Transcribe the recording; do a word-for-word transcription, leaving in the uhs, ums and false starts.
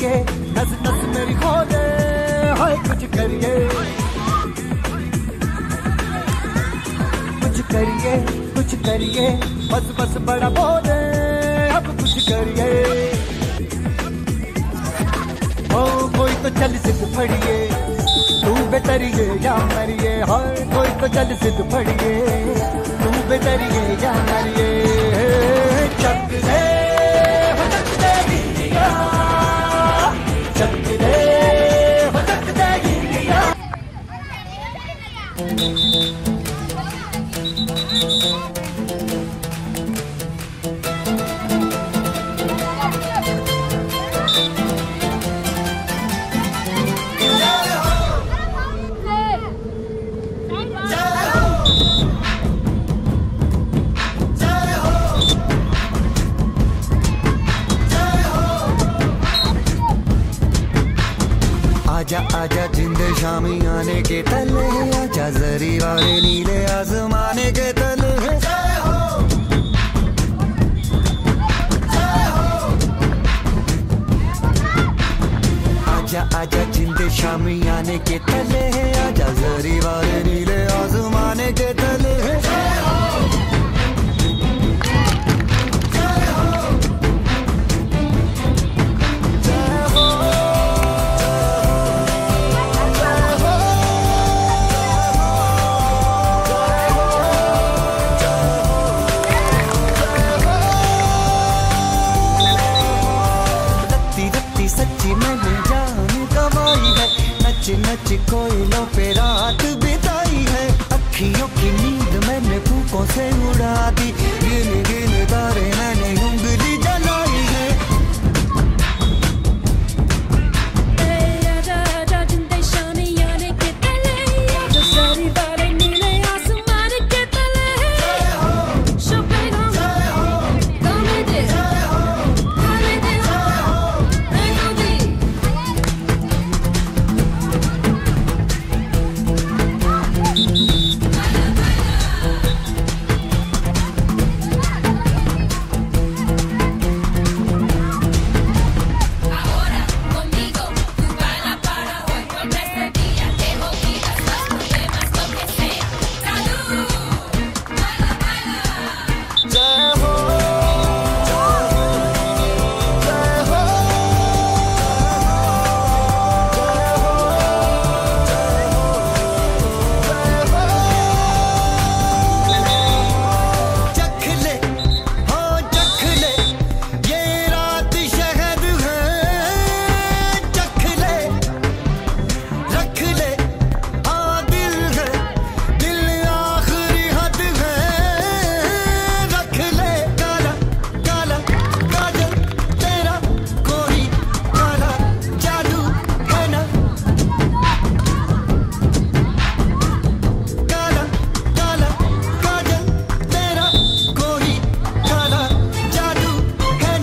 करिए, नस नस मेरी खोले, हाय कुछ करिए, कुछ करिए, कुछ करिए, बस बस बड़ा बोले, अब कुछ करिए। ओ कोई तो चल सिद्ध फड़िए, तू बेतरिए या मरिए, हाय कोई तो चल सिद्ध फड़िए, तू बेतरिए या मरिए। चक दे हो चक दे गिलिया, चक दे हो चक दे गिलिया। आजा आजा जिंदे शामी आने के तले, आजा जरी वाले नीले आसमाने के तले। आजा आजा जिंदे शामी आने के तले, आजा जरी वाले नीले आसमाने के तले। सच्ची मैंने जान गवाई है, नच नच कोयलों पे रात बिताई है, अखियों की नींद मैंने फूकों से